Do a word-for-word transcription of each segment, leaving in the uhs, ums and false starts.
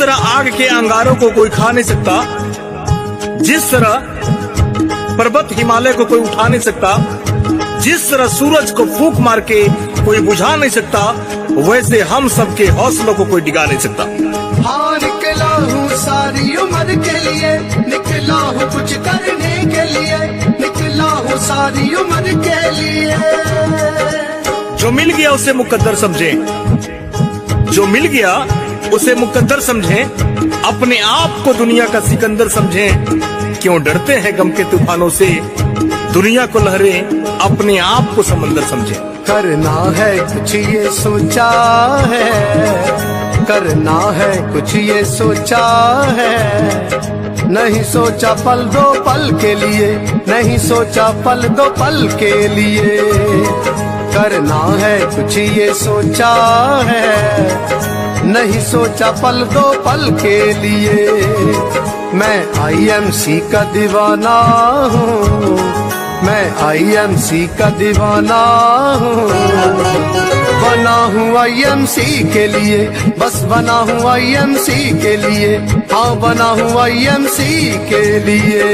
तरह आग के अंगारों को कोई खा नहीं सकता, जिस तरह पर्वत हिमालय को कोई उठा नहीं सकता, जिस तरह सूरज को फूंक मार के कोई बुझा नहीं सकता, वैसे हम सबके हौसलों को कोई डिगा नहीं सकता। हाँ निकला हूँ सारी उम्र के लिए, निकला हूँ कुछ करने के लिए, निकला हूँ सारी उम्र के लिए। जो मिल गया उसे मुकद्दर समझे, जो मिल गया उसे मुकद्दर समझे, अपने आप को दुनिया का सिकंदर समझे। क्यों डरते हैं गम के तूफानों से, दुनिया को लहरें अपने आप को समंदर समझे। करना है कुछ ये सोचा है, करना है कुछ ये सोचा है, नहीं सोचा पल दो पल के लिए, नहीं सोचा पल दो पल के लिए। करना है कुछ ये सोचा है, नहीं सोचा पल दो पल के लिए। मैं आई एम सी का दीवाना हूँ, मैं आई एम सी का दीवाना हूँ, बना हूँ आई एम सी के लिए, बस बना हूँ आई एम सी के लिए, हाँ बना हूँ आई एम सी के लिए।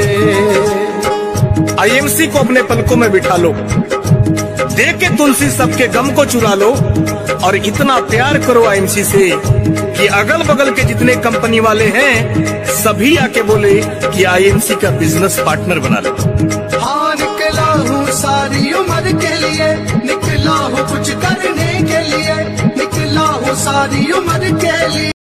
आई एम सी को अपने पलकों में बिठा लो, दे के तुलसी सबके गम को चुरा लो, और इतना प्यार करो आई एम सी से कि अगल बगल के जितने कंपनी वाले हैं सभी आके बोले कि आई एम सी का बिजनेस पार्टनर बना लो। हाँ निकला हूँ सारी उम्र के लिए, निकला हूँ कुछ करने के लिए, निकला हूँ सारी उम्र के लिए।